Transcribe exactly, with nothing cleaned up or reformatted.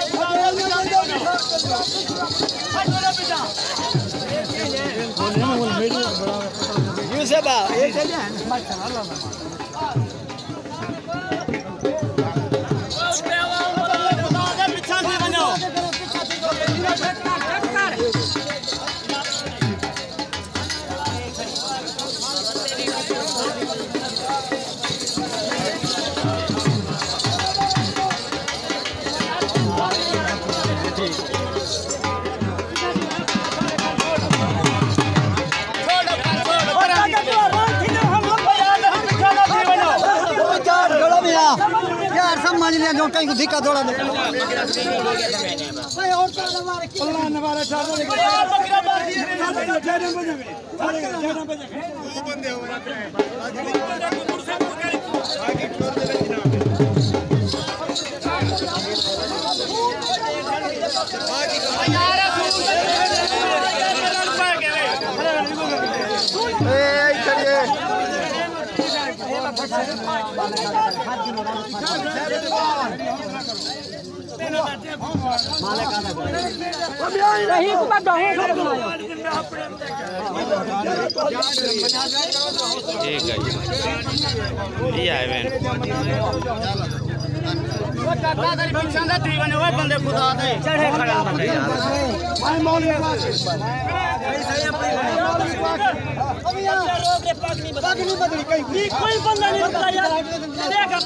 Yusuf ah, ये चलिए यार सब मान लिया जो कहीं को धिक्का दौड़ा दे भाई और तो हमारे अल्लाह ने हमारे ठाकुर ने बकरा मार दिए जाने बजे में जाने बजे दो बंदे हो रहे हैं आगे छोड़ दे यार ए चलिए नहीं कुछ दो है ठीक है ये आए बहन वो काका तेरी पीछे ना ठीक बने वो बंदे खुदा दे चढ़े खड़ा बंदे यार भाई मौल में भाई सही है अभी यार रोक दे पाक नहीं बदली कहीं कोई बंदा नहीं बदला यार देख